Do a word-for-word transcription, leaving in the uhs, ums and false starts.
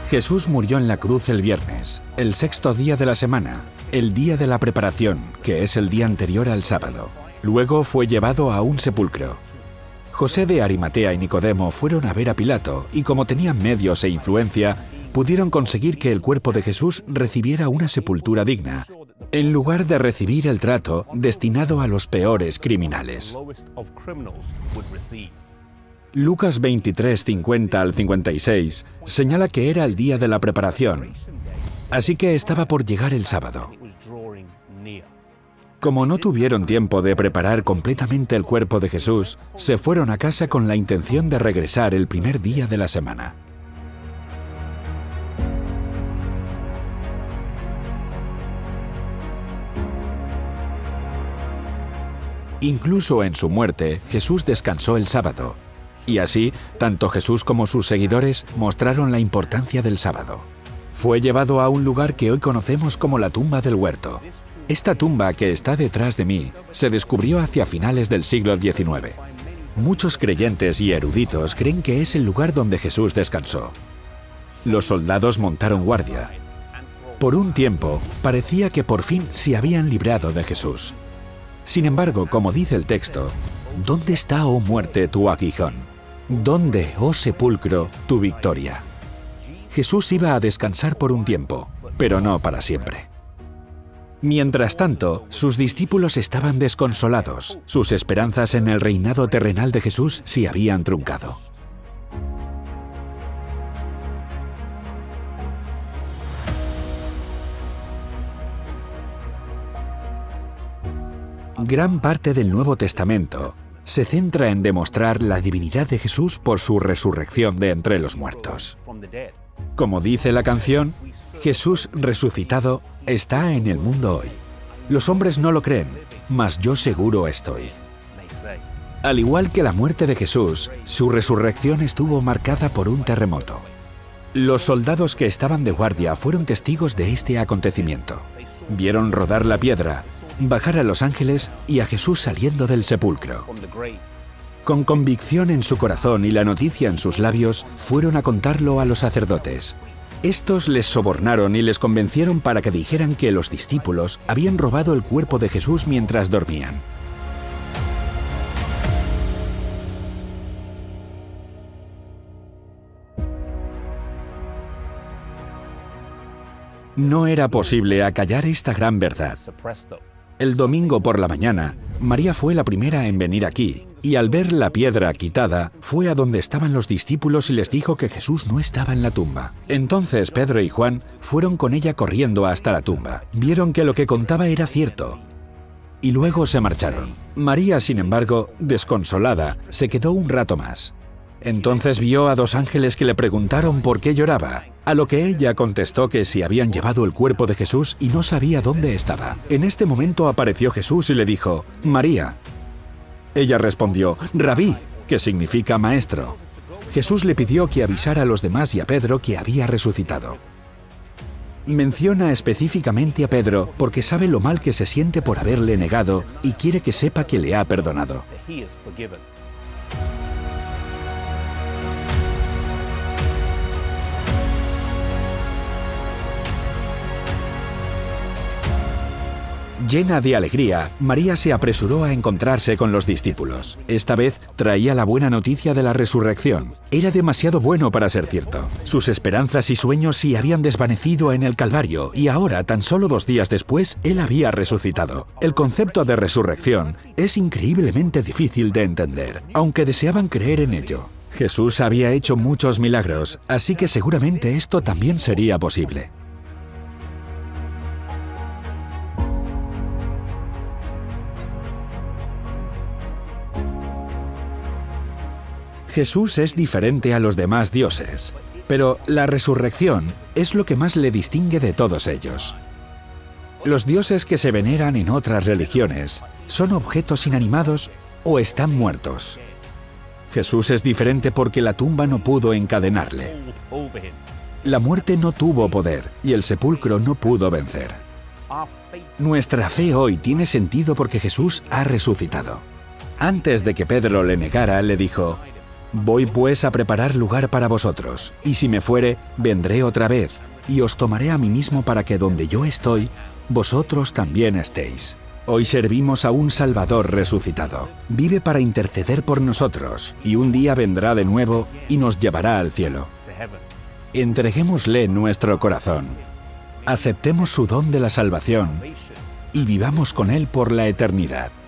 Jesús murió en la cruz el viernes, el sexto día de la semana, el día de la preparación, que es el día anterior al sábado. Luego fue llevado a un sepulcro. José de Arimatea y Nicodemo fueron a ver a Pilato y, como tenían medios e influencia, pudieron conseguir que el cuerpo de Jesús recibiera una sepultura digna, en lugar de recibir el trato destinado a los peores criminales. Lucas veintitrés, cincuenta al cincuenta y seis señala que era el día de la preparación, así que estaba por llegar el sábado. Como no tuvieron tiempo de preparar completamente el cuerpo de Jesús, se fueron a casa con la intención de regresar el primer día de la semana. Incluso en su muerte, Jesús descansó el sábado. Y así, tanto Jesús como sus seguidores mostraron la importancia del sábado. Fue llevado a un lugar que hoy conocemos como la tumba del huerto. Esta tumba, que está detrás de mí, se descubrió hacia finales del siglo diecinueve. Muchos creyentes y eruditos creen que es el lugar donde Jesús descansó. Los soldados montaron guardia. Por un tiempo, parecía que por fin se habían librado de Jesús. Sin embargo, como dice el texto, ¿dónde está, oh muerte, tu aguijón? ¿Dónde, oh sepulcro, tu victoria? Jesús iba a descansar por un tiempo, pero no para siempre. Mientras tanto, sus discípulos estaban desconsolados. Sus esperanzas en el reinado terrenal de Jesús se habían truncado. Gran parte del Nuevo Testamento se centra en demostrar la divinidad de Jesús por su resurrección de entre los muertos. Como dice la canción, Jesús resucitado está en el mundo hoy. Los hombres no lo creen, mas yo seguro estoy. Al igual que la muerte de Jesús, su resurrección estuvo marcada por un terremoto. Los soldados que estaban de guardia fueron testigos de este acontecimiento. Vieron rodar la piedra, bajar a los ángeles y a Jesús saliendo del sepulcro. Con convicción en su corazón y la noticia en sus labios, fueron a contarlo a los sacerdotes. Estos les sobornaron y les convencieron para que dijeran que los discípulos habían robado el cuerpo de Jesús mientras dormían. No era posible acallar esta gran verdad. El domingo por la mañana, María fue la primera en venir aquí, y al ver la piedra quitada, fue a donde estaban los discípulos y les dijo que Jesús no estaba en la tumba. Entonces Pedro y Juan fueron con ella corriendo hasta la tumba. Vieron que lo que contaba era cierto, y luego se marcharon. María, sin embargo, desconsolada, se quedó un rato más. Entonces vio a dos ángeles que le preguntaron por qué lloraba, a lo que ella contestó que se habían llevado el cuerpo de Jesús y no sabía dónde estaba. En este momento apareció Jesús y le dijo, «María». Ella respondió, «Rabí», que significa maestro. Jesús le pidió que avisara a los demás y a Pedro que había resucitado. Menciona específicamente a Pedro porque sabe lo mal que se siente por haberle negado y quiere que sepa que le ha perdonado. Llena de alegría, María se apresuró a encontrarse con los discípulos. Esta vez traía la buena noticia de la resurrección. Era demasiado bueno para ser cierto. Sus esperanzas y sueños se habían desvanecido en el Calvario y ahora, tan solo dos días después, Él había resucitado. El concepto de resurrección es increíblemente difícil de entender, aunque deseaban creer en ello. Jesús había hecho muchos milagros, así que seguramente esto también sería posible. Jesús es diferente a los demás dioses, pero la resurrección es lo que más le distingue de todos ellos. Los dioses que se veneran en otras religiones son objetos inanimados o están muertos. Jesús es diferente porque la tumba no pudo encadenarle. La muerte no tuvo poder y el sepulcro no pudo vencer. Nuestra fe hoy tiene sentido porque Jesús ha resucitado. Antes de que Pedro le negara, le dijo, Voy pues a preparar lugar para vosotros, y si me fuere, vendré otra vez, y os tomaré a mí mismo para que donde yo estoy, vosotros también estéis. Hoy servimos a un Salvador resucitado. Vive para interceder por nosotros, y un día vendrá de nuevo y nos llevará al cielo. Entreguémosle nuestro corazón. Aceptemos su don de la salvación y vivamos con él por la eternidad.